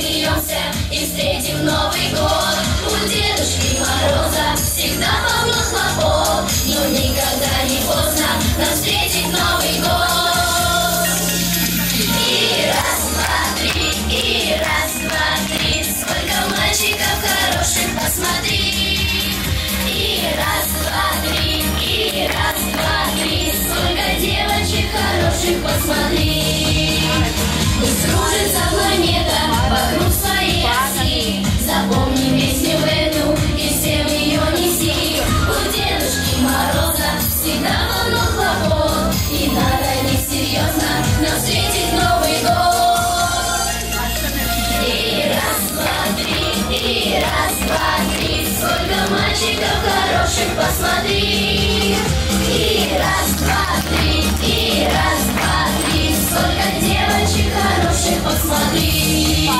смеемся и встретим Новый год. У Дедушки Мороза всегда полно хлопот, но никогда не поздно нам встретить Новый год. И раз, два, три, и раз, два, три, сколько мальчиков хороших, посмотри. И раз, два, три, и раз, два, три, сколько девочек хороших, посмотри. Пусть кружится планета вокруг своей оси, запомни песню эту и всем ее неси. У Дедушки Мороза всегда полно хлопот, и надо не серьезно нам встретить Новый год. И раз, два, три, и раз, два, три, сколько мальчиков хороших, посмотри. И раз, два, три, и раз, два, три, сколько девочек хороших, посмотри.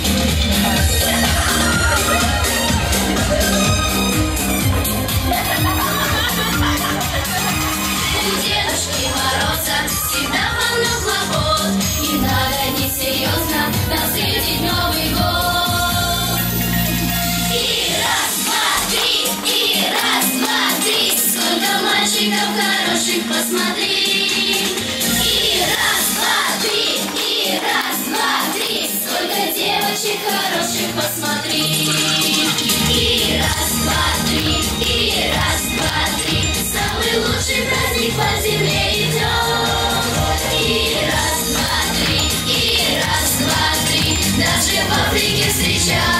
У Дедушки Мороза всегда полно хлопот, и надо не серьезно нам встретить Новый год. И раз, два, три, и раз, два, три, сколько мальчиков хороших, посмотри. И раз, два, три, и раз, два, три, сколько девочек хороших, посмотри. И раз, два, три, и раз, два, три, самый лучший праздник по земле идет. И раз, два, три, и раз, два, три, даже в Африке встречают.